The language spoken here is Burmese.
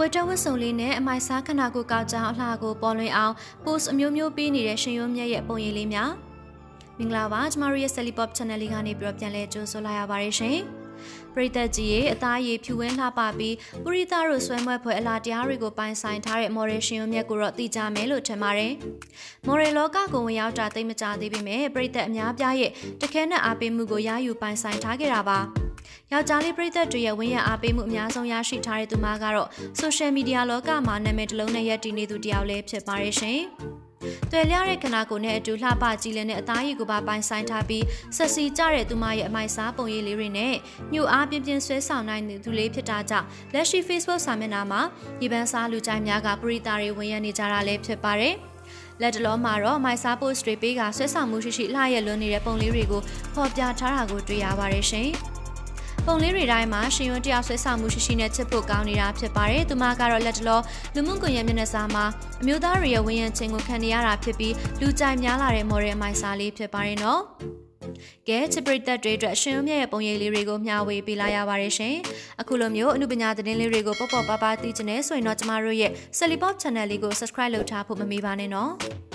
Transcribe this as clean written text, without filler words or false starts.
တော်ဝတ်စုံလေးနဲ့အမိုက်စားခနာကိုကောက်ကြောင်အလှကိုပေါ်လွင်အောင် post အမျိုးမျိုးပေးနေတဲ့ရှင်ရုံးမြတ်ရဲ့ပုံရိပ်လေးများမင်္ဂလာပါကျမတို့ရဲ့ celepop channel လေးကနေပြီးတော့ပြန်လဲကြိုဆိုလိုက်ရပါတယ်ရှင်ပရိသတ်ကြီးရဲ့အသားရည်ဖြူဝင်းလှပပြီးပုရိသတို့ဆွဲမွဲဖွယ်အလားတရားတွေကိုပိုင်ဆိုင်ထားတဲ့ model ရှင်ရုံးမြတ်ကိုတော့သိကြမယ်လို့ထင်ပါတယ် model လောကကိုဝင်ရောက်တာသိမကြသေးပေမဲ့ပရိသတ်အများပြားရဲ့တခဲနဲ့အားပေးမှုကိုရယူပိုင်ဆိုင်ထားခဲ့တာပါယောက်ျားလေးပရိသတ်တွေရဲ့ဝင်းရအားပေးမှုအများဆုံးရရှိထားတဲ့သူမကတော့ social media လောကမှာနာမည်တစ်လုံးနဲ့ရပ်တည်နေသူတယောက်လည်းဖြစ်ပါရဲ့ရှင်။တွေ့လျတဲ့ခနာကိုနဲ့အတူလှပကြည်လင်တဲ့အသားရည်ကိုပါပိုင်ဆိုင်ထားပြီးဆက်စီကြတဲ့သူမရဲ့အမိုက်စားပုံရိပ်လေးတွေနဲ့ညှို့အားပြင်းပြင်းဆွဲဆောင်နိုင်သူလေးဖြစ်တာကြောင့်လက်ရှိ Facebook စာမျက်နှာမှာဒီပန်းစားလူကြိုက်များကပရိသတ်တွေဝင်ရနေကြတာလည်းဖြစ်ပါတယ်။လက်တလုံးမှာတော့မိုက်စား post တွေပေးကဆွဲဆောင်မှုရှိလှရဲ့လွန်နေတဲ့ပုံလေးတွေကိုဖော်ပြထားတာကိုတွေ့ရပါတယ်ရှင်။ပုံလေးတွေတိုင်းမှာရှင်ရုံးတယောက်ဆွဲဆောင်မှုရှိနဲ့ချစ်ဖို့ကောင်းနေတာဖြစ်ပါတယ်။သူမကတော့လက်တလောလူမှုကွန်ရက်မျက်နှာစာမှာအမျိုးသားတွေရဲ့ဝင်းရံခြင်းကိုခံနေရတာဖြစ်ပြီးလူကြိုက်များလာတဲ့ model မိုက်စားလေးဖြစ်ပါတယ်နော်။ကဲချစ်ပရိသတ်တွေအတွက်ရှင်ရုံးမြတ်ရဲ့ပုံရိပ်လေးတွေကိုမျှဝေပေးလာရပါတယ်ရှင်။အခုလိုမျိုးအနုပညာသတင်းလေးတွေကိုပေါ့ပေါ့ပါပါသိချင်နေဆိုရင်တော့ကျမတို့ရဲ့ celepop channel လေးကို subscribe လုပ်ထားဖို့မမေ့ပါနဲ့နော်။